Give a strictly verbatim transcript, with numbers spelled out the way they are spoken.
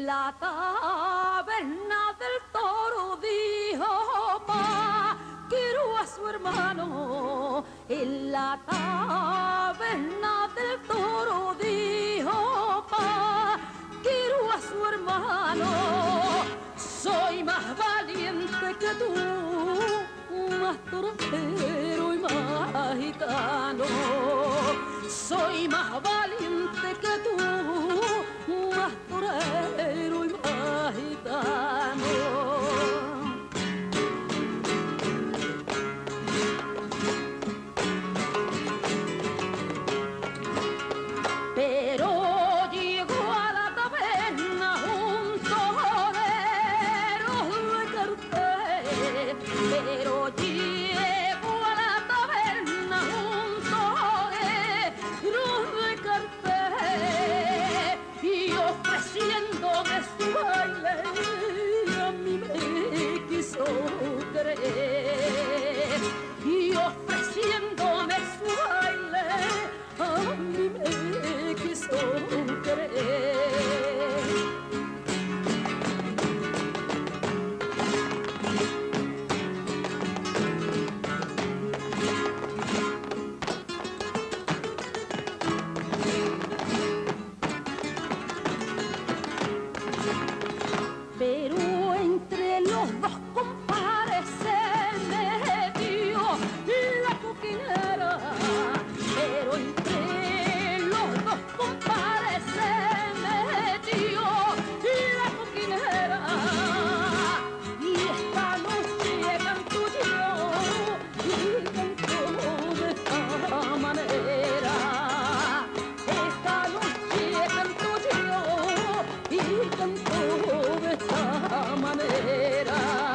la taberna del toro dijo pa, quiero a su hermano. En la taberna del toro dijo pa, quiero a su hermano. Soy más valiente que tú, más torero y más gitano. Soy más valiente que tú, más torero y más gitano. Pero llegó a la taberna un torero de cartel. Pero llegó a la taberna un torero de cartel. Y ofreciéndome su baile, a mí me quiso querer. Y ofreciéndome su baile, a mí me quiso querer. Pero entre los dos compares se metió la coquinera. Pero entre los dos compares se metió la coquinera. Y esta noche canto yo y canto de esta manera. Esta noche canto yo y canto de esta manera.